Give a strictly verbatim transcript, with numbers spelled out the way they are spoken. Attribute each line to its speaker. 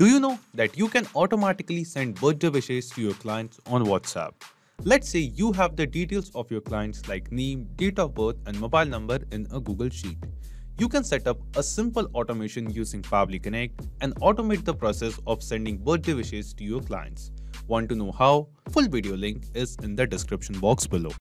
Speaker 1: Do you know that you can automatically send birthday wishes to your clients on WhatsApp? Let's say you have the details of your clients like name, date of birth, and mobile number in a Google Sheet. You can set up a simple automation using Pabbly Connect and automate the process of sending birthday wishes to your clients. Want to know how? Full video link is in the description box below.